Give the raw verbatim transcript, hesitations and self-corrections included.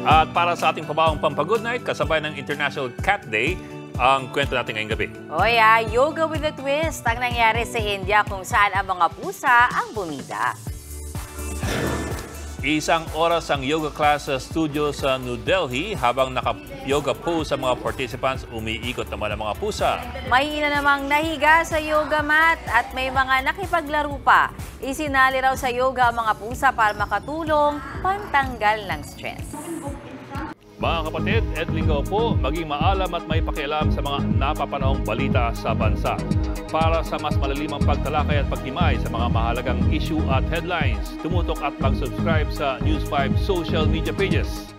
At para sa ating pabawang pampagood night, kasabay ng International Cat Day, ang kwento natin ngayong gabi. Oy, ah, yoga with a twist ang nangyari sa India kung saan ang mga pusa ang bumida. Isang oras ang yoga class sa studio sa New Delhi habang naka-yoga pose sa mga participants, umiikot naman ang mga pusa. May ina namang nahiga sa yoga mat at may mga nakipaglaro pa. Isinali raw sa yoga ang mga pusa para makatulong pantanggal ng stress. Mga kapatid, Ed Lingaw po, maging maalam at may pakialam sa mga napapanahong balita sa bansa. Para sa mas malalimang pagtalakay at pagtimay sa mga mahalagang issue at headlines, tumutok at mag-subscribe sa News five social media pages.